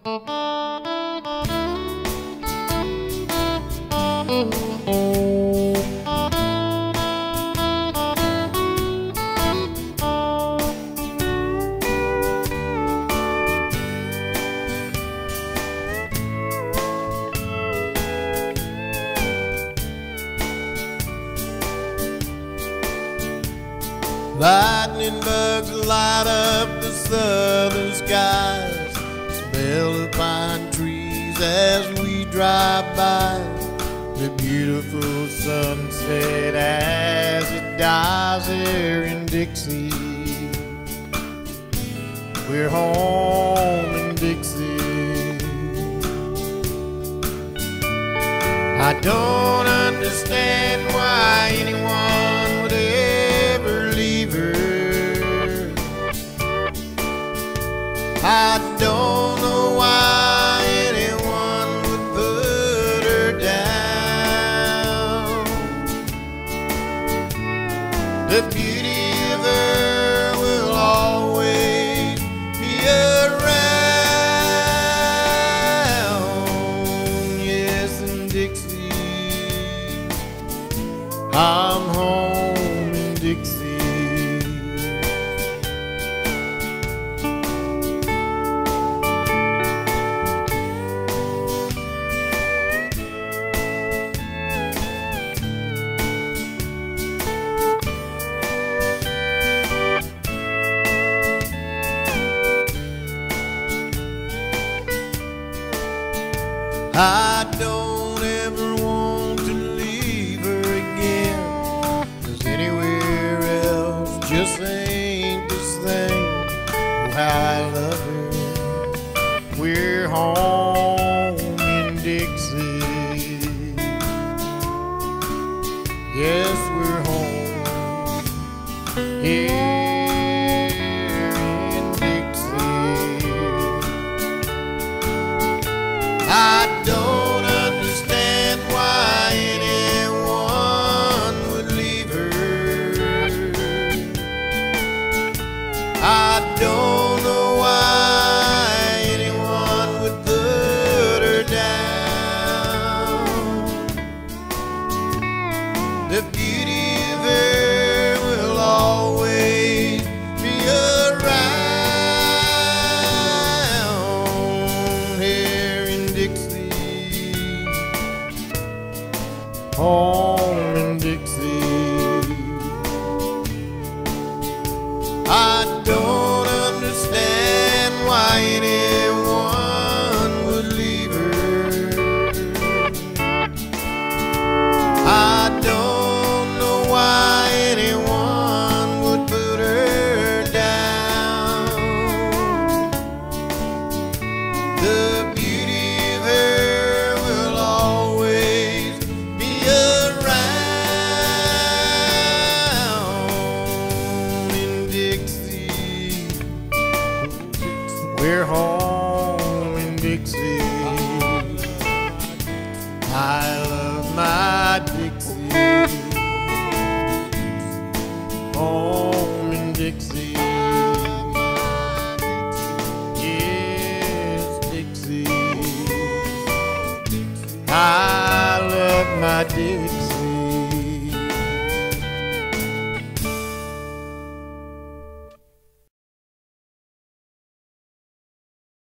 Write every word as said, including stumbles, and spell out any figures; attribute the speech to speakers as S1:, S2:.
S1: Lightning bugs light up the southern skies, smell the pine trees as we drive by. The beautiful sunset as it dies here in Dixie. We're home in Dixie. I don't understand why anyone would ever leave her. I don't know why anyone would put her down. The beauty of her will always be around. Yes, in Dixie, I'm home in Dixie. I don't ever want to leave her again, 'cause anywhere else just ain't the same. Oh, how I love her. We're home in Dixie. Yes, we're home here in Dixie. I don't understand why anyone would leave her. I don't know why anyone would put her down. The beauty of her will always be around here in Dixie. Home in Dixie. I don't understand why anyone would leave her. I don't know why anyone would put her down. The beauty of her will always be around in Dixie. We're home in Dixie. I love my Dixie. Home in Dixie. Yes, Dixie. I love my Dixie.